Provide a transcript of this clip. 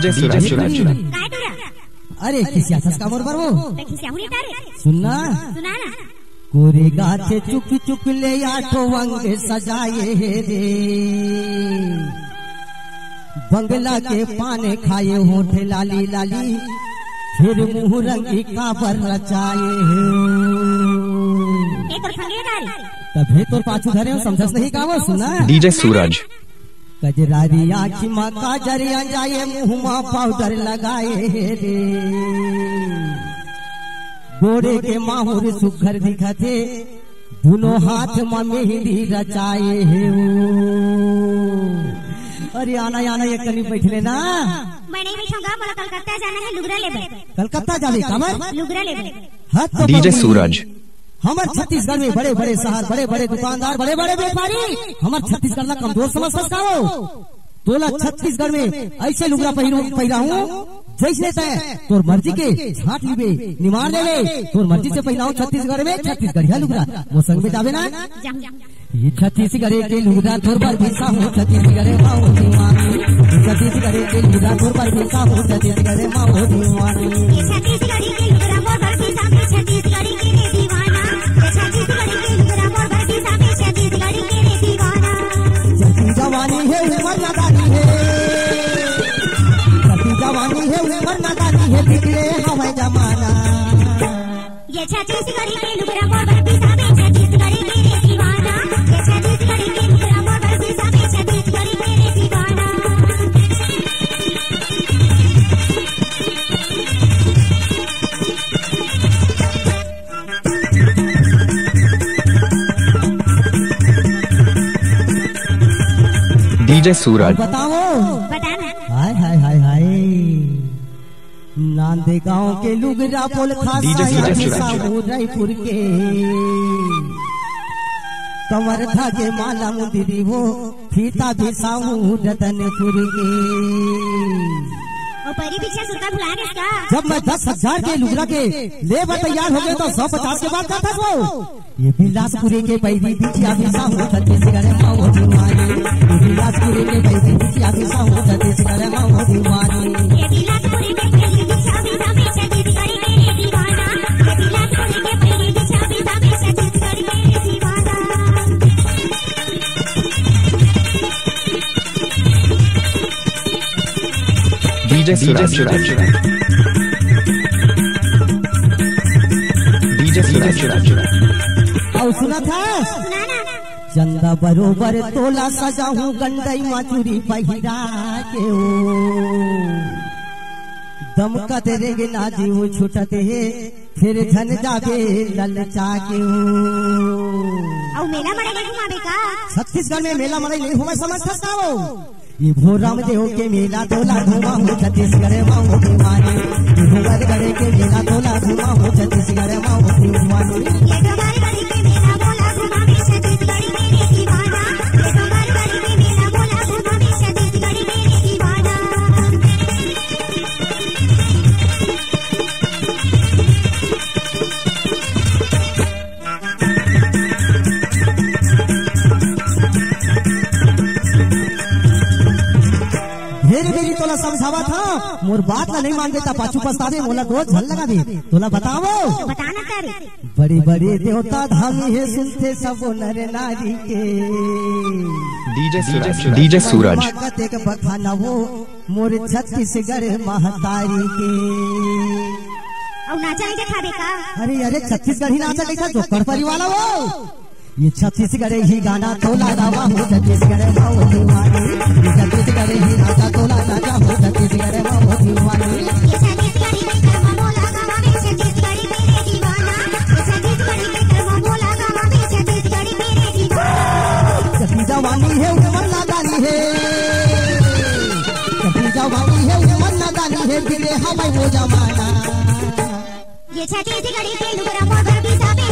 DJ सूरज। अरे किसिया का मोर बरवो सुनना कोरे गाथे चुक चुक ले आठो अंग सजाए रे बंगला के पाने खाए होठे लाली लाली फिर मुँह रंगी काबर रचाए तभी तो पाछू धरे समझस नहीं का वो सुना डीजे सूरज। कजरारी आँखी माँ काजर जाए मुँह माँ पाउडर लगाए रे गोरे के माहौर सुघर दिखते दोनों हाथ में मेहंदी रचाए है अरे आना आना ये करीब बैठले ना मैं नहीं बैठूंगा मला कलकत्ता जाना है लुगरा लेबे कलकत्ता जावे कमर लुगरा लेबे डीजे सूरज। हमारे छत्तीसगढ़ में बड़े बड़े शहर बड़े बड़े दुकानदार बड़े बड़े व्यापारी हमारे छत्तीसगढ़ का कमजोर समझ सकता हो तोला छत्तीसगढ़ में ऐसे लुगरा पहिरा हूँ जैसे तय तोर मर्जी के छाट लीबे निमार लेवे तोर मर्जी से पहिराऊ छत्तीसगढ़ में छत्तीसगढ़िया लुगरा वो संग में जावे ना ये छत्तीसगढ़ के लुगरा तोर पर भीसा हो छत्तीसगढ़ माओ दीवानी छत्तीसगढ़ के लुगरा तोर पर भीसा हो छत्तीसगढ़ माओ दीवानी छत्तीसगढ़ के लुगरा मोर पर भीसा में छत्तीसगढ़ के रे दीवाना छत्तीसगढ़ के लुगरा मोर पर भीसा में छत्तीसगढ़ के रे दीवाना जवानी है उमर नादानी है जवानी है उमर नादानी है बिगड़े हवा जमाना ये छत्तीसगढ़ के लुगरा मोर पर भीसा में छत्तीसगढ़ के रे दीवाना ये छत्तीसगढ़ के लुगरा मोर पर भीसा में छत्तीसगढ़ के रे दीवाना डीजे सूरज। बताओ बताना हाय हाय हाय हाय नांदे गांव के लुगरा पोल खासा रायपुर के कमर धागे माला मुंदरी वो फीता भी साऊ रतनपुर के और परी पीछे सुनता भुला गया इसका जब मैं 10,000 के लुगरा के लेबर तैयार हो गए तो 150 के बाद कहता वो ये बिलासपुरी के पैदी बिछिया भी साहू छत्तीसगढ़ माओ दीवानी ये बिलासपुरी के पैदी बिछिया भी साहू छत्तीसगढ़ माओ दीवानी ये बिलासपुरी के पैदी बिछिया भी साहू छत्तीसगढ़ के रे दीवाना ये बिलासपुरी के पैदी बिछिया भी साहू छत्तीसगढ़ के रे दीवाना डीजे सूरज। डीजे सूरज। और सुना था चंदा बरोबर तोला सजाऊं गंडई माचुरी पहिरा के ओ दमकत रेगे नाजी वो छुटते है फिर झन जागे ललचा के ओ और मेला मरे नहीं घुमाबे का छत्तीसगढ़ में मेला मरे नहीं हुआ समझ सकता हो ये भोराम देव के मेला तोला घुमा हो छत्तीसगढ़ माओ दीवानी भोगड़े के मेला तोला घुमा हो छत्तीसगढ़ माओ दीवानी ये डोंगरगढ़ के मेला बोला घुमा में छत्तीसगढ़ के रे दीवाना ये डोंगरगढ़ के मेला बोला घुमा में छत्तीसगढ़ के रे दीवाना ढेर बेरी तोला समझावा था मोर बात ला नहीं मान देता पाछू पछतावे मोला रोज झल लगा दे तोला बताओ बताना कर बड़े बड़े देवता धामी है सुनते सब नर नारी के डीजे सूरज। डीजे सूरज। कते के बखाना वो मोर छत्तीसगढ़ महतारी के और नाचा नहीं दिखाबे का अरे अरे छत्तीसगढ़ी नाचा कैसा जोकर परिवाला वो ये छत्तीसगढ़ ही गाना तोला गावा हो छत्तीसगढ़ माओ दीवानी ये छत्तीसगढ़ ही नाचा तोला गावा हो छत्तीसगढ़ माओ दीवानी ये छत्तीसगढ़ी में कर्म बोला गावा में छत्तीसगढ़ के रे दीवाना ये छत्तीसगढ़ी में कर्म बोला गावा में छत्तीसगढ़ के रे दीवाना छत्ती जवानी है उमर नादानी है छत्ती जवानी है उमर नादानी है बिगड़े हवाई वो जमाना ये छत्तीसगढ़ी के लुगरा मोर पर भीसा